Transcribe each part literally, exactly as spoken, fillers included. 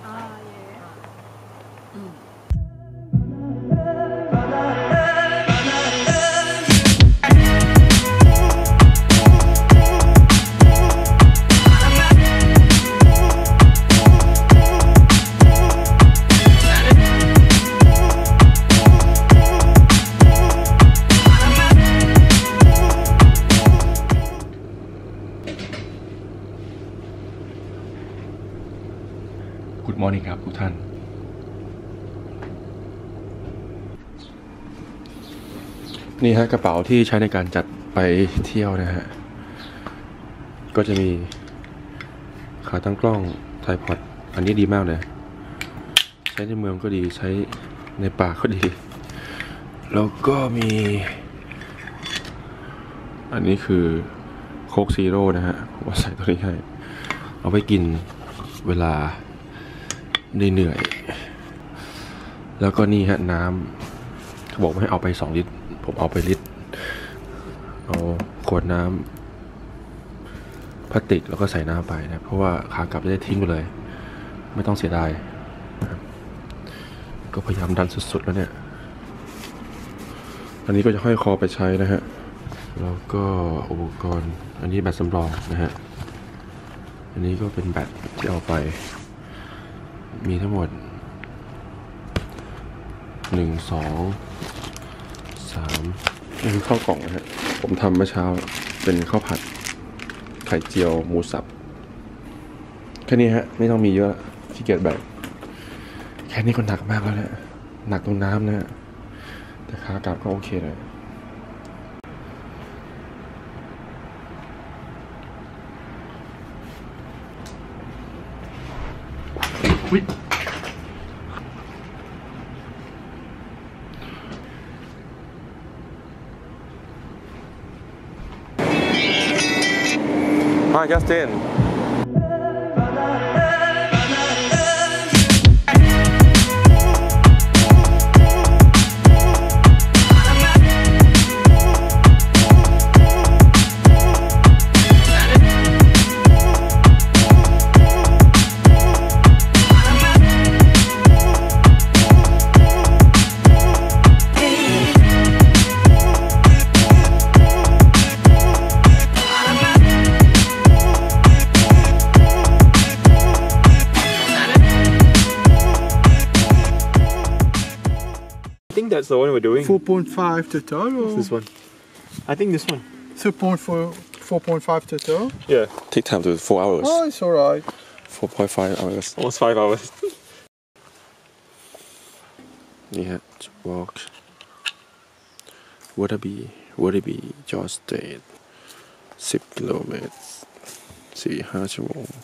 Good morning ครับทุกท่านนี่ฮะกระเป๋าที่ใช้ในการจัดไปเที่ยวนะฮะก็จะมีขาตั้งกล้องไทรพอดอันนี้ดีมากเลยใช้ในเมืองก็ดีใช้ในป่าก็ดีแล้วก็มีอันนี้คือโค้กซีโร่นะฮะผมว่าใส่ตัวนี้ให้เอาไปกินเวลาเหนื่อยแล้วก็นี่ฮะน้ำเขาบอกว่าให้เอาไปสองลิตรผมเอาไปลิตรเอาขวดน้ำพลาสติกแล้วก็ใส่น้ำไปนะเพราะว่าขากลับจะได้ทิ้งไปเลยไม่ต้องเสียดายก็พยายามดันสุดๆแล้วเนี่ยอันนี้ก็จะห้อยคอไปใช้นะฮะแล้วก็อุปกรณ์อันนี้แบตสำรองนะฮะอันนี้ก็เป็นแบตที่เอาไปมีทั้งหมดหนึ่งสองสามนี่คือข้าวกล่องนะฮะผมทำเมื่อเช้าเป็นข้าวผัดไข่เจียวหมูสับแค่นี้ฮะไม่ต้องมีเยอะขี้เกียจแบกแค่นี้ก็หนักมากแล้วเนี่ยหนักตรงน้ำนะฮะแต่ขากลับก็โอเคเลยอุ๊ยHi Justin I think that's the one we're doing. four point five total. What's this one? I think this one. two point four, four point five total. Yeah. Take time to four hours Oh, it's alright. four point five hours Almost five hours. นี่ฮะ walk Wallaby Wallaby George Street สิบกิโลเมตรสี่ห้าชั่วโมง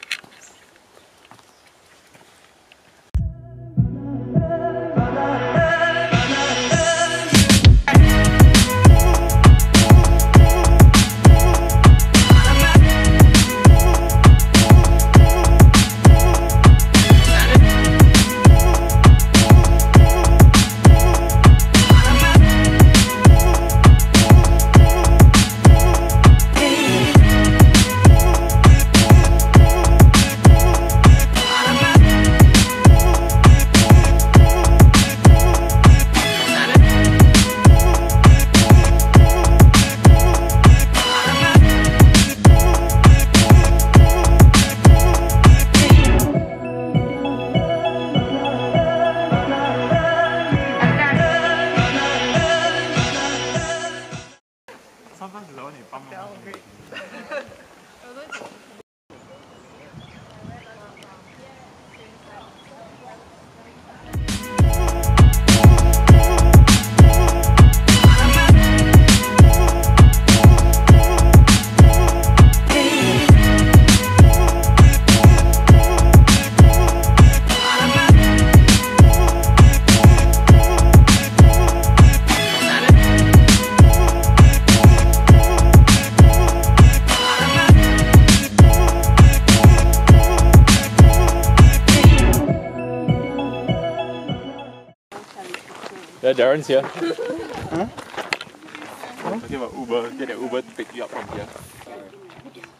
Yeah, Darren's here. Huh? Talking about Uber, get an Uber to pick you up from here.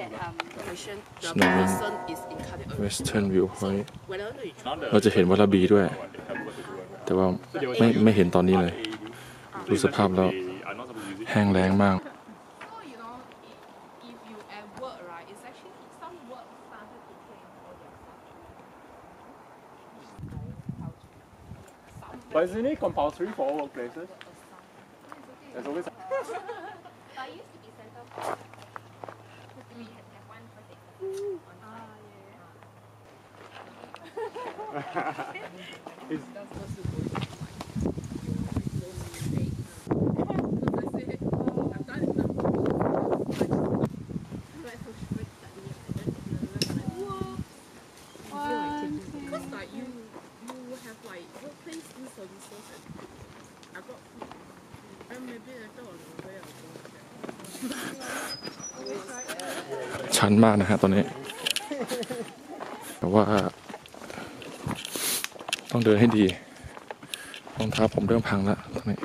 um, patient, the Snowing. person is in cardiac arrest. Western Viewpoint Whenever you เราจะเห็นวาลาบีด้วย แต่ว่าไม่ไม่เห็นตอนนี้เลย ดูสภาพแล้วแห้งแล้งมาก So, you know, if, if you at work, right, it's actually some work started to claim all their stuff. But isn't it compulsory for all workplaces? There's always. But it used to be center for we had that one protector on site. Is- That's supposed to go to like close mistake. Because I said, oh, I've done it now. Right, so she went suddenly and then like, whoa. Because like you you have like workplace e-services and I got food. And maybe later on the way I go. ชันมากนะฮะตอนนี้ แต่ว่า ต้องเดินให้ดีรองเท้าผมเริ่มพังแล้วตอนนี้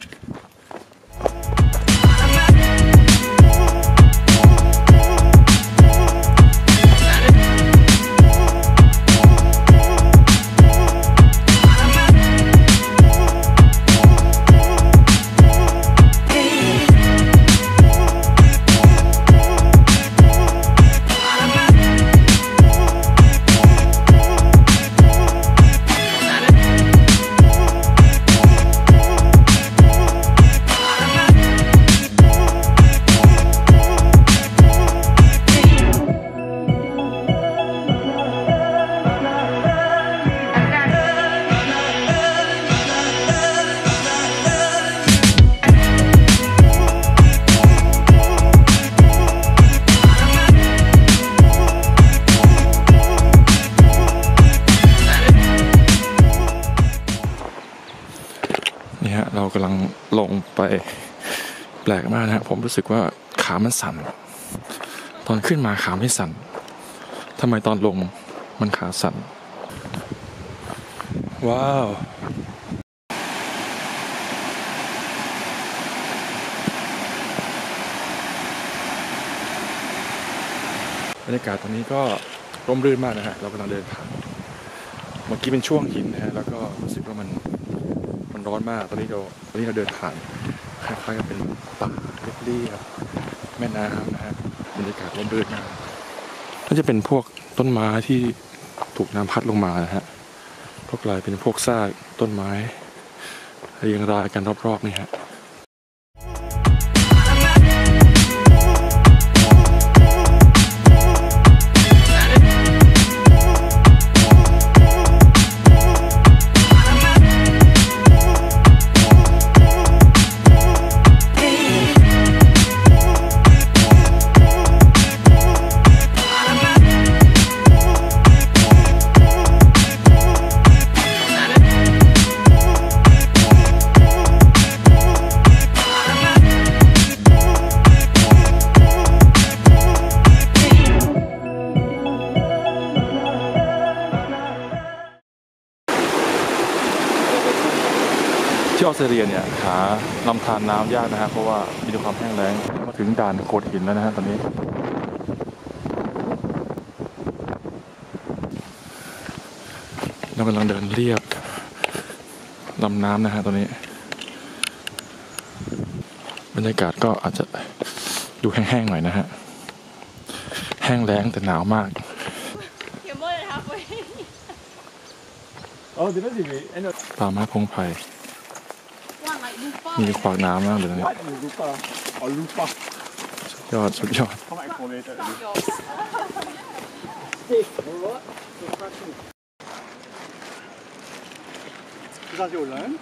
นี่ฮะเรากำลังลงไปแปลกมากนะฮะผมรู้สึกว่าขามันสั่นตอนขึ้นมาขาไม่สั่นทำไมตอนลงมันขาสั่นว้าวบรรยากาศตอนนี้ก็ร่มรื่นมากนะฮะเรากำลังเดินผ่านเมื่อกี้เป็นช่วงหินนะฮะแล้วก็รู้สึกว่ามันมันร้อนมากตอนนี้เราตอนนี้เราเดินผ่านคล้ายๆกับเป็นป่าเรียบๆแม่น้ำนะฮะบรรยากาศร่มรื่นมากก็จะเป็นพวกต้นไม้ที่ถูกน้ำพัดลงมานะฮะก็กลายเป็นพวกซากต้นไม้เรียงรายกันรอบๆนี่ฮะที่ออสเตรเลียเนี่ยหาลำธารน้ำยากนะฮะเพราะว่ามีความแห้งแล้งมาถึงด่านโขดหินแล้วนะฮะตอนนี้เรากำลังเดินเรียบลำน้ำนะฮะตอนนี้บรรยากาศก็อาจจะดูแห้งๆหน่อยนะฮะแห้งแล้งแต่หนาวมาก You're more than halfway. Oh, didn't you? End of ป่าไม้พงไผ่ Wow, like Lupa. มีขวากน้ำมากเลยนะเนี่ย what? Lupa or Lupa? ยอดสุดยอด Come on, collated. Is that your lunch?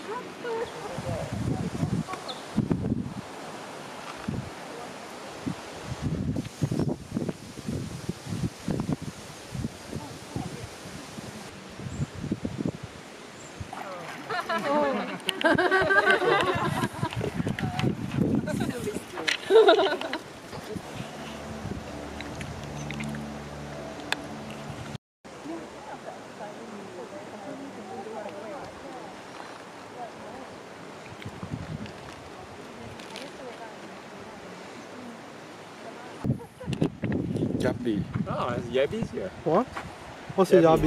ยับดี Oh, it's yabbies here. What? What's a Yabby. yabby?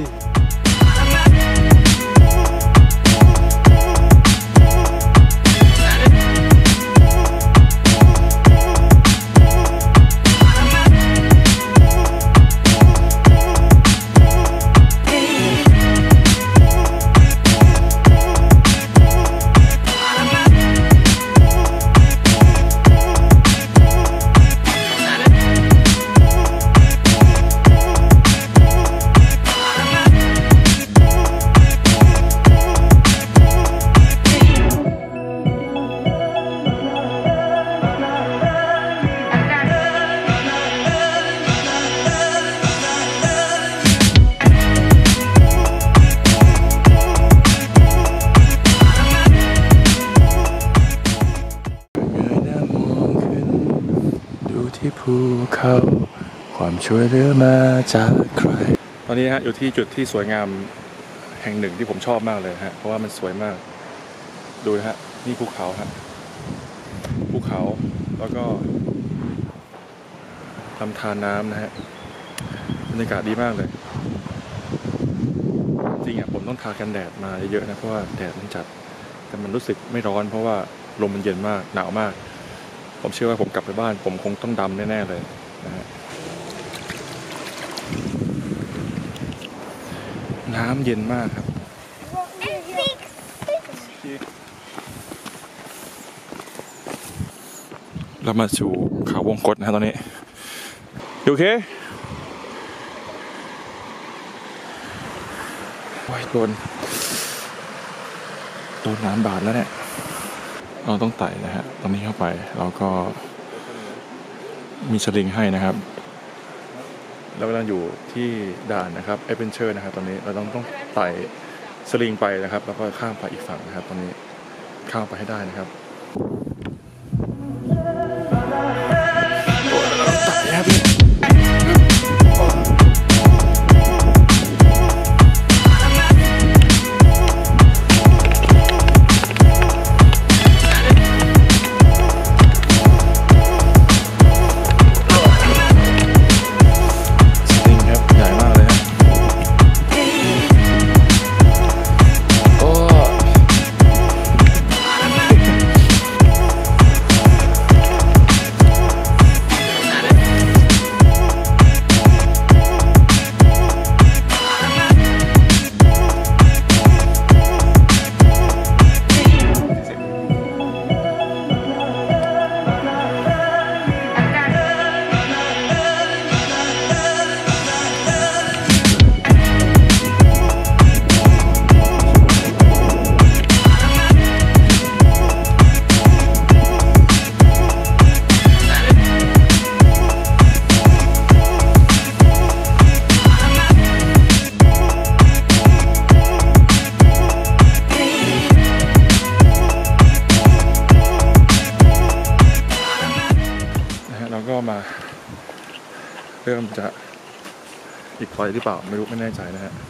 ที่ภูเขาความช่วยเหลือมาจากใครตอนนี้ฮะอยู่ที่จุดที่สวยงามแห่งหนึ่งที่ผมชอบมากเลยฮะเพราะว่ามันสวยมากดูนะฮะนี่ภูเขาฮะภูเขาแล้วก็ลำธารน้ำนะฮะบรรยากาศดีมากเลยจริงอ่ะผมต้องทากันแดดมาเยอะๆนะเพราะว่าแดดมันจัดแต่มันรู้สึกไม่ร้อนเพราะว่าลมมันเย็นมากหนาวมากผมเชื่อว่าผมกลับไปบ้านผมคงต้องดำแน่ๆเลยนะฮะน้ำเย็นมากครับเรามาสู่เขาวงกตนะฮะตอนนี้โอเคโอ้ยโดนโดนน้ำบาดแล้วเนี่ยเราต้องไต่นะฮะตรงนี้เข้าไปเราก็มีสลิงให้นะครับเรากำลังอยู่ที่ด่านนะครับเอเวนเจอร์นะครับตอนนี้เราต้องต้องไต่สลิงไปนะครับแล้วก็ข้ามไปอีกฝั่งนะครับตอนนี้ข้ามไปให้ได้นะครับโอ้เราต้องไต่ครับมาเริ่มจะอีกไฟหรือเปล่าไม่รู้ไม่แน่ใจนะฮะ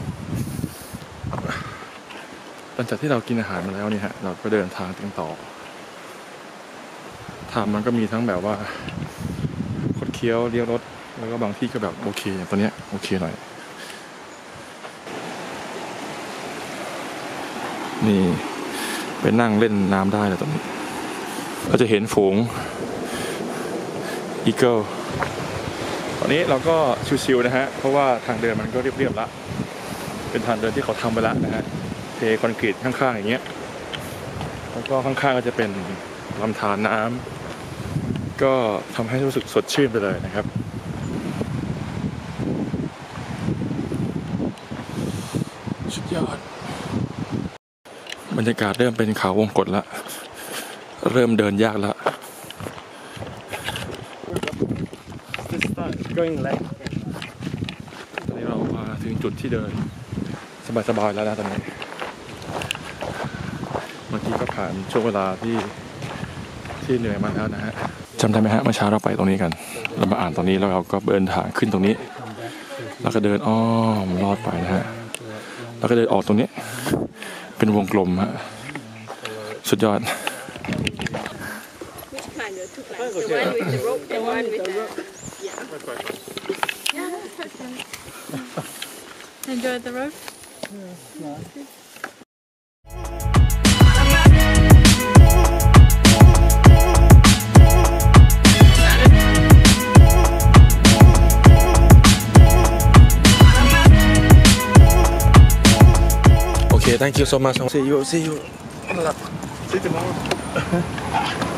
หลังจากที่เรากินอาหารมาแล้วนี่ฮะเราก็เดินทางกันต่อทางมันก็มีทั้งแบบว่าคดเคี้ยวเลี้ยวรถแล้วก็บางที่ก็แบบโอเคอย่างตัวเนี้ยโอเคหน่อยนี่ไปนั่งเล่นน้ำได้เลยตรงนี้เราจะเห็นฝูงอีเกิลตอนนี้เราก็ชิวๆนะฮะเพราะว่าทางเดินมันก็เรียบๆละเป็นทางเดินที่เขาทำไปแล้วนะฮะเทคอนกรีตข้างๆอย่างเงี้ยแล้วก็ข้างๆก็จะเป็นลำธารน้ำก็ทำให้รู้สึกสดชื่นไปเลยนะครับสุดยอดบรรยากาศเริ่มเป็นเขาวงกตละเริ่มเดินยากละ Going left. ตอนนี้เรามาถึงจุดที่เดินสบายๆแล้วนะตอนนี้เมื่อกี้ก็ผ่านช่วงเวลาที่ที่เหนื่อยมาแล้วนะฮะจำได้ไหมฮะเมื่อเช้าเราไปตรงนี้กันเรามาอ่านตรงนี้แล้วเราก็เดินทางขึ้นตรงนี้แล้วก็เดินอ้อมลอดไปนะฮะแล้วก็เดินออกตรงนี้เป็นวงกลมฮะสุดยอด Which kind of took like the one with the rope, the one with the yeah. Enjoy the road. Okay, thank you so much. See you, see you. See you tomorrow.